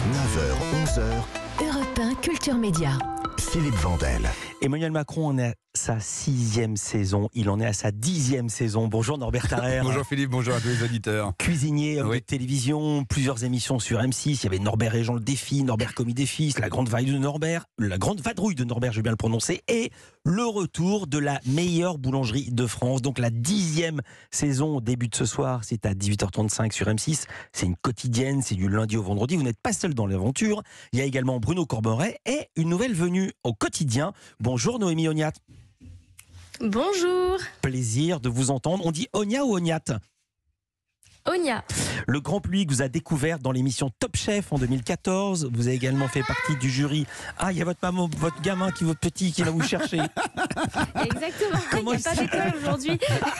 9h, 11h, Europe 1 Culture Média. Philippe Vandel. Emmanuel Macron en est à sa 6e saison, il en est à sa 10e saison. Bonjour Norbert Tarrer. Bonjour Philippe, bonjour à tous les auditeurs. Cuisinier, homme Oui. de télévision, plusieurs émissions sur M6. Il y avait Norbert et Jean le défi, Norbert commis des fils, la grande vadrouille de Norbert, je vais bien le prononcer, et le retour de la meilleure boulangerie de France. Donc la 10e saison débute ce soir, c'est à 18h35 sur M6. C'est une quotidienne, c'est du lundi au vendredi. Vous n'êtes pas seul dans l'aventure. Il y a également Bruno Corberet et une nouvelle venue au quotidien. Bonjour Noémie Ognat. Bonjour. Plaisir de vous entendre. On dit Ogna ou Ognat? Onia. Le grand public vous a découvert dans l'émission Top Chef en 2014. Vous avez également fait partie du jury. Ah, il y a votre maman, votre gamin, votre petit qui va vous chercher. Exactement. Comment Il n'y a pas d'école aujourd'hui.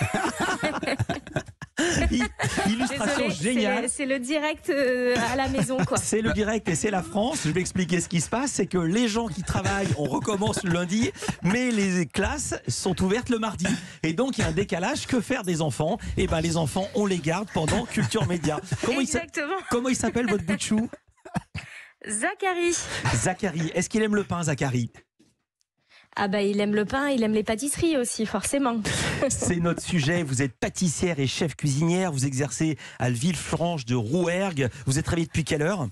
Illustration Désolée, géniale. c'est le direct à la maison, quoi. C'est le direct et c'est la France. Je vais expliquer ce qui se passe. C'est que les gens qui travaillent, on recommence le lundi, mais les classes sont ouvertes le mardi. Et donc, il y a un décalage. Que faire des enfants? Eh ben, les enfants, on les garde pendant Culture Média. Exactement. Comment il s'appelle votre bout de chou? Zachary. Zachary. Est-ce qu'il aime le pain, Zachary? Ah bah il aime le pain, il aime les pâtisseries aussi, forcément. C'est notre sujet. Vous êtes pâtissière et chef cuisinière. Vous exercez à Villefranche de Rouergue. Vous êtes réveillée depuis quelle heure?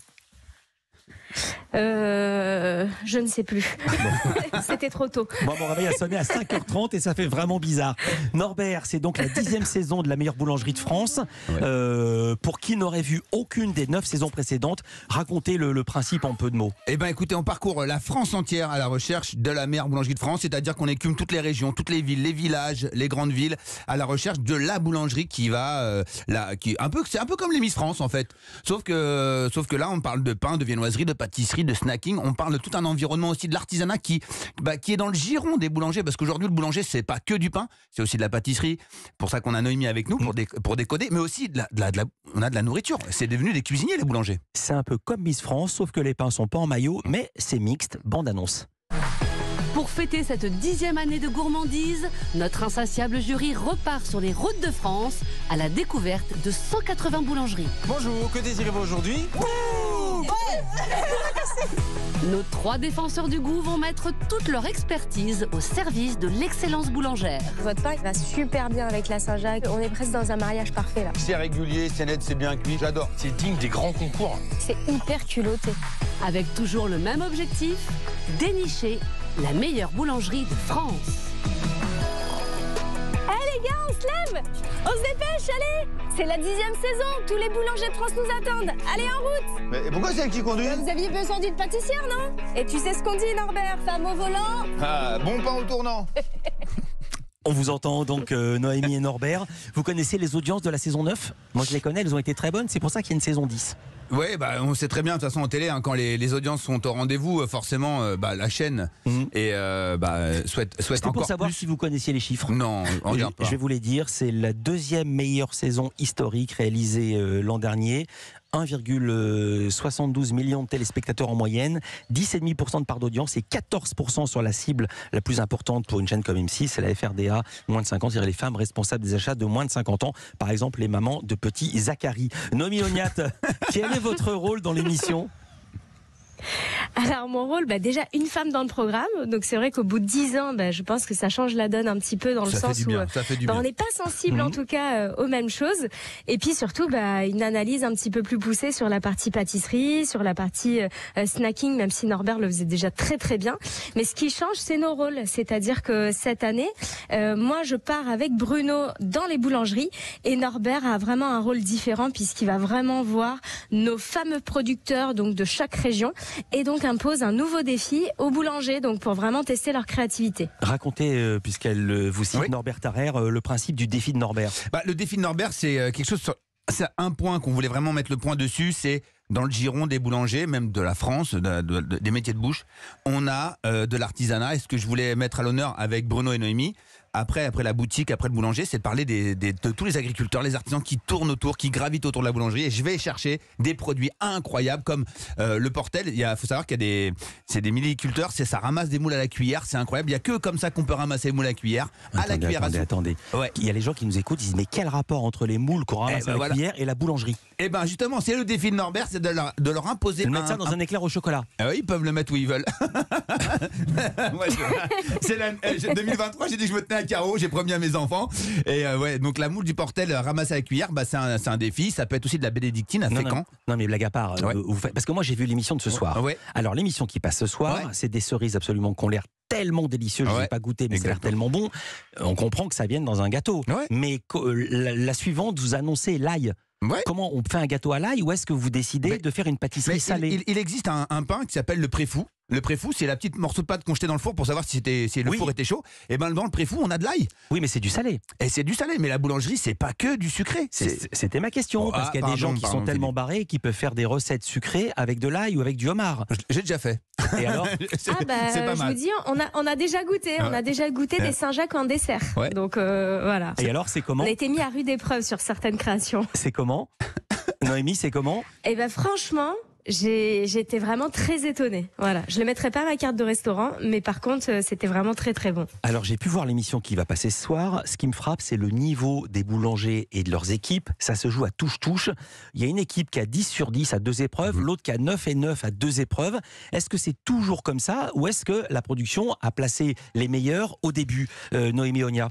Je ne sais plus. C'était trop tôt. Moi, mon réveil a sonné à 5h30 et ça fait vraiment bizarre. Norbert, c'est donc la 10e saison de la meilleure boulangerie de France. Ouais. Pour qui n'aurait vu aucune des 9 saisons précédentes, racontez le principe en peu de mots. Eh bien écoutez, on parcourt la France entière à la recherche de la meilleure boulangerie de France, c'est-à-dire qu'on écume toutes les régions, toutes les villes, les villages, les grandes villes, à la recherche de la boulangerie qui va, c'est un peu comme les Miss France en fait. Sauf que là, on parle de pain, de viennoiserie, de pâtisserie, de snacking. On parle de tout un environnement aussi de l'artisanat qui est dans le giron des boulangers, parce qu'aujourd'hui le boulanger c'est pas que du pain, c'est aussi de la pâtisserie. Pour ça qu'on a Noémie avec nous pour décoder, mais aussi on a de la nourriture. C'est devenu des cuisiniers les boulangers. C'est un peu comme Miss France, sauf que les pains sont pas en maillot, mais c'est mixte. Bande annonce. Pour fêter cette 10e année de gourmandise, notre insatiable jury repart sur les routes de France à la découverte de 180 boulangeries. Bonjour, que désirez-vous aujourd'hui? Nos 3 défenseurs du goût vont mettre toute leur expertise au service de l'excellence boulangère. Votre pain il va super bien avec la Saint-Jacques. On est presque dans un mariage parfait là. C'est régulier, c'est net, c'est bien cuit, j'adore. C'est digne des grands concours. C'est hyper culotté. Avec toujours le même objectif, dénicher la meilleure boulangerie de France. Les gars, on se lève. On se dépêche, allez. C'est la 10e saison. Tous les boulangers de France nous attendent. Allez, en route. Mais pourquoi c'est elle qui conduit? Vous aviez besoin d'une pâtissière, non? Et tu sais ce qu'on dit, Norbert? Femme au volant. Ah, bon pain au tournant. On vous entend donc Noémie et Norbert. Vous connaissez les audiences de la saison 9? Moi je les connais, elles ont été très bonnes. C'est pour ça qu'il y a une saison 10. Oui, on sait très bien de toute façon en télé, quand les audiences sont au rendez-vous, forcément la chaîne souhaite C'était encore pour savoir plus. si vous connaissiez les chiffres. Non, on regarde pas. Je vais vous les dire, c'est la 2e meilleure saison historique réalisée l'an dernier. 1,72 million de téléspectateurs en moyenne, 10,5% de part d'audience et 14% sur la cible la plus importante pour une chaîne comme M6, c'est la FRDA, moins de 50, c'est-à-dire les femmes responsables des achats de moins de 50 ans, par exemple les mamans de petits Zachary. Noémie Ognat, quel est votre rôle dans l'émission ? Alors mon rôle, déjà une femme dans le programme, donc c'est vrai qu'au bout de 10 ans, je pense que ça change la donne un petit peu dans le sens où on n'est pas sensible en tout cas aux mêmes choses, et puis surtout une analyse un petit peu plus poussée sur la partie pâtisserie, sur la partie snacking, même si Norbert le faisait déjà très très bien, mais ce qui change c'est nos rôles, c'est-à-dire que cette année, moi je pars avec Bruno dans les boulangeries et Norbert a vraiment un rôle différent puisqu'il va vraiment voir nos fameux producteurs donc de chaque région et donc impose un nouveau défi aux boulangers donc pour vraiment tester leur créativité. Racontez, puisqu'elle vous cite Oui. Norbert Tarrer, le principe du défi de Norbert. Le défi de Norbert, c'est quelque chose. C'est un point qu'on voulait vraiment mettre le point dessus, c'est dans le giron des boulangers, même de la France, des métiers de bouche, on a de l'artisanat. Et ce que je voulais mettre à l'honneur avec Bruno et Noémie, après la boutique, après le boulanger, c'est de parler de tous les agriculteurs, les artisans qui tournent autour, qui gravitent autour de la boulangerie. Et je vais chercher des produits incroyables comme le Portel. Il faut savoir qu'il y a c'est des milliculteurs, ça ramasse des moules à la cuillère, c'est incroyable. Il n'y a que comme ça qu'on peut ramasser les moules à la cuillère. Attendez. Ouais. Il y a les gens qui nous écoutent, ils disent mais quel rapport entre les moules qu'on ramasse à la cuillère et la boulangerie? Et ben justement, c'est le défi de Norbert, c'est de leur imposer. De mettre ça dans un éclair au chocolat. Ah oui, ils peuvent le mettre où ils veulent. Moi, 2023, j'ai dit que je me tenais à carreau, j'ai promis à mes enfants. Et ouais, donc la moule du Portel ramassée à la cuillère, bah, c'est un défi. Ça peut être aussi de la bénédictine à Fécamp. Non, mais blague à part. Ouais. Parce que moi, j'ai vu l'émission de ce soir. Ouais. Alors, l'émission qui passe ce soir, c'est des cerises absolument qui ont l'air tellement délicieux, je n'ai pas goûté, mais ça a l'air tellement bon. On comprend que ça vienne dans un gâteau. Ouais. Mais la suivante, vous annoncez l'ail. Ouais. Comment on fait un gâteau à l'ail ou est-ce que vous décidez de faire une pâtisserie salée? Il existe un pain qui s'appelle le préfou. Le préfou, c'est la petite morceau de pâte qu'on jetait dans le four pour savoir si le four était chaud. Et ben dans le préfou, on a de l'ail. Oui, mais c'est du salé. Et c'est du salé, mais la boulangerie, c'est pas que du sucré. C'était ma question, parce qu'il y a des gens qui sont tellement barrés qui peuvent faire des recettes sucrées avec de l'ail ou avec du homard. J'ai déjà fait. Et alors? C'est pas mal. Je vous dis, on a déjà goûté. On a déjà goûté des Saint-Jacques en dessert. Ouais. Donc voilà. Et alors, c'est comment? On a été mis à rude épreuve sur certaines créations. C'est comment? Noémie, c'est comment? Eh ben franchement, j'étais vraiment très étonnée. Voilà, je le mettrai pas à ma carte de restaurant, mais par contre, c'était vraiment très très bon. Alors j'ai pu voir l'émission qui va passer ce soir. Ce qui me frappe, c'est le niveau des boulangers et de leurs équipes. Ça se joue à touche-touche. Il y a une équipe qui a 10 sur 10 à 2 épreuves, l'autre qui a 9 et 9 à 2 épreuves. Est-ce que c'est toujours comme ça ou est-ce que la production a placé les meilleurs au début, Noémie Ogna?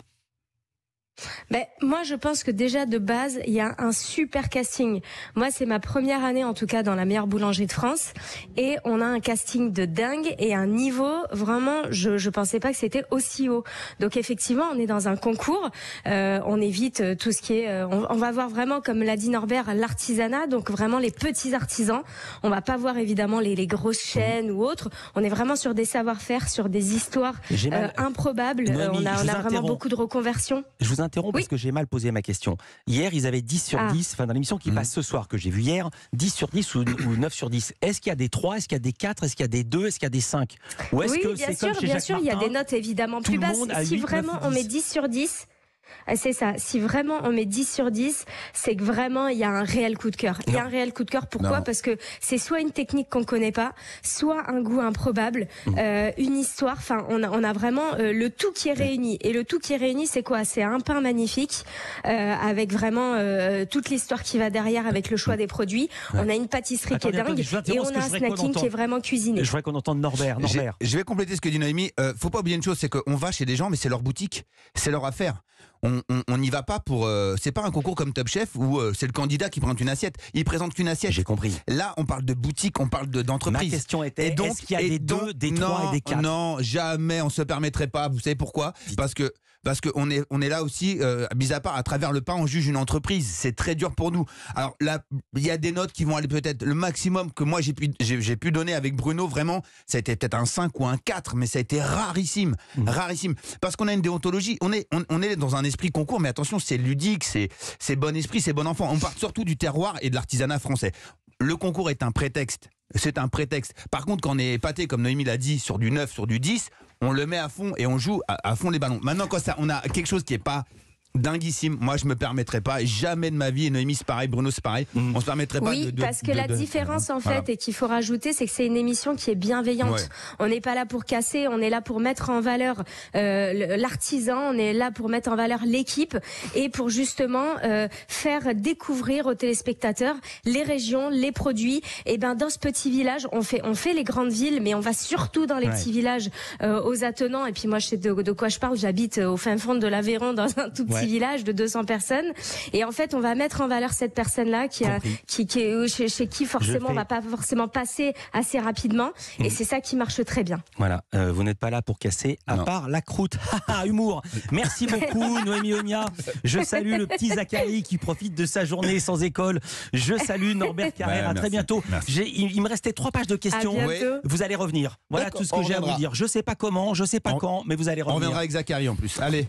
Ben, moi, je pense que déjà de base, il y a un super casting. Moi, c'est ma première année, en tout cas, dans la meilleure boulangerie de France. Et on a un casting de dingue et un niveau, vraiment, je pensais pas que c'était aussi haut. Donc, effectivement, on est dans un concours. On évite tout ce qui est... on va voir vraiment, comme l'a dit Norbert, l'artisanat. Donc, vraiment, les petits artisans. On va pas voir, évidemment, les grosses chaînes ou autres. On est vraiment sur des savoir-faire, sur des histoires improbables. Noémie, on a vraiment beaucoup de reconversions. Je vous interromps parce que j'ai mal posé ma question. Hier, ils avaient 10 sur 10, enfin dans l'émission qui passe ce soir, que j'ai vue hier, 10 sur 10 ou 9 sur 10. Est-ce qu'il y a des 3, est-ce qu'il y a des 4, est-ce qu'il y a des 2, est-ce qu'il y a des 5? Ou est-ce que c'est comme chez Jacques Martin, il y a des notes évidemment plus basses. Si vraiment on met 10 sur 10, c'est ça. Si vraiment on met 10 sur 10, c'est que vraiment il y a un réel coup de cœur. Il y a un réel coup de cœur. Pourquoi? Parce que c'est soit une technique qu'on connaît pas, soit un goût improbable, une histoire. Enfin, on a vraiment le tout qui est réuni. Et le tout qui est réuni, c'est quoi? C'est un pain magnifique avec vraiment toute l'histoire qui va derrière, avec le choix des produits. On a une pâtisserie qui est dingue et on a un snacking qui est vraiment cuisiné. Je voudrais qu'on entende Norbert. Je vais compléter ce que dit Noémie. Faut pas oublier une chose, c'est qu'on va chez des gens, mais c'est leur boutique, c'est leur affaire. On n'y va pas pour... c'est pas un concours comme Top Chef où c'est le candidat qui présente une assiette. Il présente qu'une assiette. J'ai compris. Là, on parle de boutique, on parle d'entreprise. Ma question était, est-ce qu'il y a des 2, des 3 et des 4? Non, jamais, on se permettrait pas. Vous savez pourquoi? Parce qu'on est là aussi, mis à part, à travers le pain, on juge une entreprise. C'est très dur pour nous. Alors là, il y a des notes qui vont aller peut-être... Le maximum que moi j'ai pu donner avec Bruno, vraiment, ça a été peut-être un 5 ou un 4, mais ça a été rarissime. Rarissime. Parce qu'on a une déontologie. On est dans un esprit concours, mais attention, c'est ludique, c'est bon esprit, c'est bon enfant. On part surtout du terroir et de l'artisanat français. Le concours est un prétexte. C'est un prétexte. Par contre, quand on est épaté, comme Noémie l'a dit, sur du 9, sur du 10, on le met à fond et on joue à fond les ballons. Maintenant, quand on a quelque chose qui n'est pas dinguissime, moi je me permettrais pas, jamais de ma vie, et Noémie c'est pareil, Bruno c'est pareil, on se permettrait pas parce que la différence en fait, et qu'il faut rajouter, c'est que c'est une émission qui est bienveillante. On n'est pas là pour casser, on est là pour mettre en valeur l'artisan, on est là pour mettre en valeur l'équipe et pour justement faire découvrir aux téléspectateurs les régions, les produits. Et ben dans ce petit village, on fait les grandes villes, mais on va surtout dans les petits villages aux attenants. Et puis moi je sais de quoi je parle, j'habite au fin fond de l'Aveyron dans un tout petit village de 200 personnes, et en fait on va mettre en valeur cette personne-là qui est chez qui forcément on va pas forcément passer assez rapidement, et c'est ça qui marche très bien. Voilà, vous n'êtes pas là pour casser, à part la croûte. Humour. Merci beaucoup Noémie Ogna. Je salue le petit Zachary qui profite de sa journée sans école. Je salue Norbert Carrère. À très bientôt. Il me restait 3 pages de questions. Vous allez revenir. Voilà tout ce que j'ai à vous dire. Je sais pas comment, je sais pas quand, mais vous allez revenir. On reviendra avec Zachary en plus. Allez.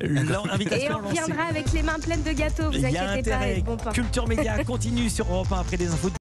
Et on reviendra avec les mains pleines de gâteaux, vous inquiétez pas. Culture Média continue sur Europe 1 après les infos.